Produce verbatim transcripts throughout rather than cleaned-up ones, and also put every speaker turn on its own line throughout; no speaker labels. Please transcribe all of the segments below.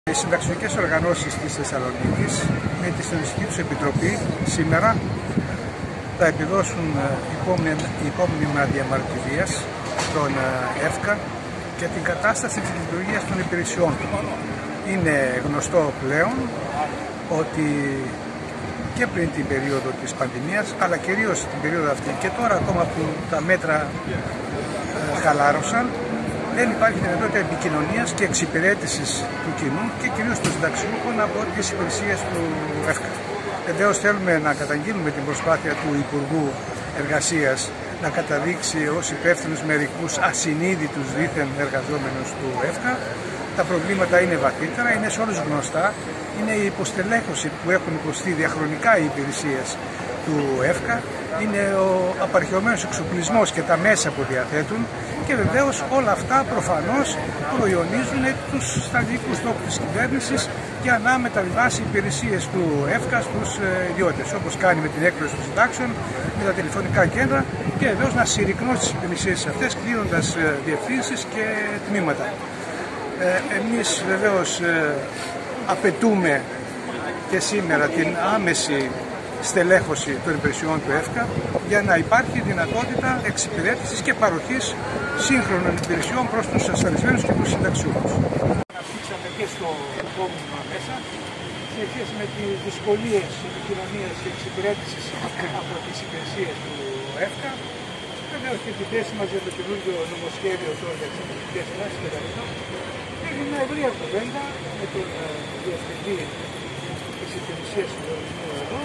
Οι συνταξιωτικές οργανώσεις της Θεσσαλονίκης με τη Συντονιστική τους Επιτροπή σήμερα θα επιδώσουν υπόμνημα διαμαρτυρίας στον ΕΦΚΑ για την κατάσταση της λειτουργίας των υπηρεσιών του. Είναι γνωστό πλέον ότι και πριν την περίοδο της πανδημίας, αλλά κυρίως την περίοδο αυτή και τώρα ακόμα που τα μέτρα ε, χαλάρωσαν, δεν υπάρχει δυνατότητα επικοινωνίας και εξυπηρέτησης του κοινού και κυρίως των συνταξιούχων από τις υπηρεσίες του ΕΦΚΑ. Βεβαίως θέλουμε να καταγγείλουμε την προσπάθεια του Υπουργού Εργασίας να καταδείξει ως υπεύθυνους μερικούς ασυνείδητους δήθεν εργαζόμενους του ΕΦΚΑ. Τα προβλήματα είναι βαθύτερα, είναι σε όλους γνωστά. Είναι η υποστελέχωση που έχουν υποστεί διαχρονικά οι υπηρεσίες του ΕΦΚΑ, είναι ο απαρχαιωμένος εξοπλισμός και τα μέσα που διαθέτουν και βεβαίως όλα αυτά προφανώς προϊονίζουν τους στρατηγικούς στόχους της κυβέρνησης για να μεταβιβάσει υπηρεσίες του ΕΦΚΑ στους ιδιώτες, όπως κάνει με την έκδοση των συντάξεων, με τα τηλεφωνικά κέντρα και βεβαίως να συρρυκνώσει τις υπηρεσίες αυτές κλείνοντας διευθύνσεις και τμήματα. Ε, εμείς βεβαίως ε, απαιτούμε και σήμερα την άμεση στελέχωση των υπηρεσιών του ΕΦΚΑ για να υπάρχει δυνατότητα εξυπηρέτησης και παροχής σύγχρονων υπηρεσιών προς τους ασφαλισμένους και τους συνταξιούχους. Αναπτύξαμε και στο επόμενο μέσα σε σχέση με τις δυσκολίες επικοινωνίας και εξυπηρέτησης από τις υπηρεσίες του ΕΦΚΑ. Βεβαίως και τη θέση μας για το καινούργιο νομοσχέδιο τώρα για τις εξυπηρετικές δράσεις και τα λοιπά. Έγινε μια ευρεία κουβέντα με τον διευθυντή της υπηρεσίας του εδώ.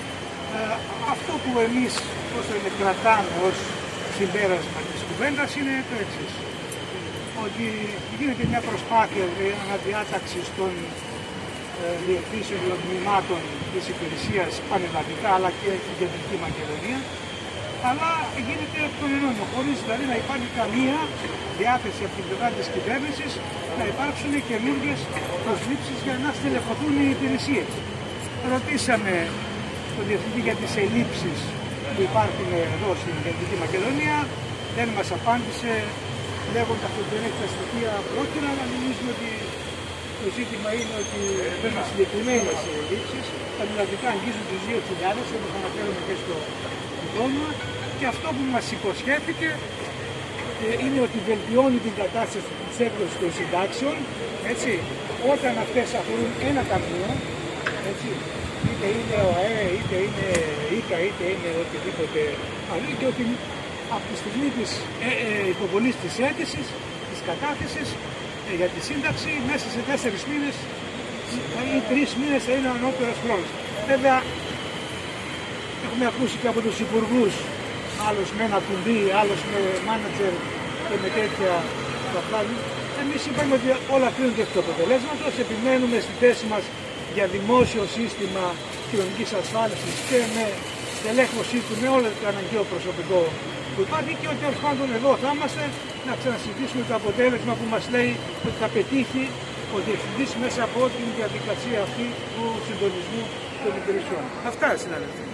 Αυτό που εμείς όσο είναι κρατάμε ως συμπέρασμα της κουβέντας είναι το εξής. Ότι γίνεται μια προσπάθεια αναδιάταξης των ε, διευθύνσεων των τμήματων της υπηρεσίας πανελλαδικά αλλά και στην Κεντρική Μακεδονία, αλλά γίνεται εκ των ενών, χωρίς δηλαδή να υπάρχει καμία διάθεση από την πλευρά της κυβέρνησης να υπάρξουν καινούργιες προσλήψεις για να στελεχωθούν οι υπηρεσίες. Ρωτήσαμε τον Διευθυντή για τις ελλείψεις που υπάρχουν εδώ στην Κεντρική Μακεδονία, δεν μας απάντησε λέγοντας ότι δεν έχει τα στοιχεία πρόκειρα, αλλά νομίζουμε ότι το ζήτημα είναι ότι υπάρχουν συγκεκριμένες ελλείψεις. Τα ελλαδικά αγγίζουν τους δύο χιλιάδες, όπως αναφέρουμε και στο δόγμα, και αυτό που μας υποσχέθηκε είναι ότι βελτιώνει την κατάσταση της έκδοσης των συντάξεων, έτσι, όταν αυτές αφορούν ένα ταμείο, έτσι, είτε είναι ο ΑΕ, είτε είναι ΙΚΑ, είτε είναι οτιδήποτε άλλο, και ότι από τη στιγμή της ε, ε, υποβολής της αίτησης, της κατάθεσης ε, για τη σύνταξη, μέσα σε τέσσερις μήνες ή τρεις μήνες θα είναι ο ανώτερος χρόνος. Βέβαια, έχουμε ακούσει και από τους υπουργούς, άλλος με ένα κουμπί, άλλος με μάνατζερ και με τέτοια παπλάδι. Εμείς είπαμε ότι όλα κρίνονται εκ του αποτελέσματος, επιμένουμε στη θέση μας για δημόσιο σύστημα κοινωνικής ασφάλισης και με στελέχωσή του με όλο το αναγκαίο προσωπικό που υπάρχει, και ότι ερχόντων εδώ θα είμαστε να ξανασυζητήσουμε το αποτέλεσμα που μας λέει ότι θα πετύχει ο Διευθυντής μέσα από την διαδικασία αυτή του συντονισμού των υπηρεσιών. Αυτά, συνάδελφοι.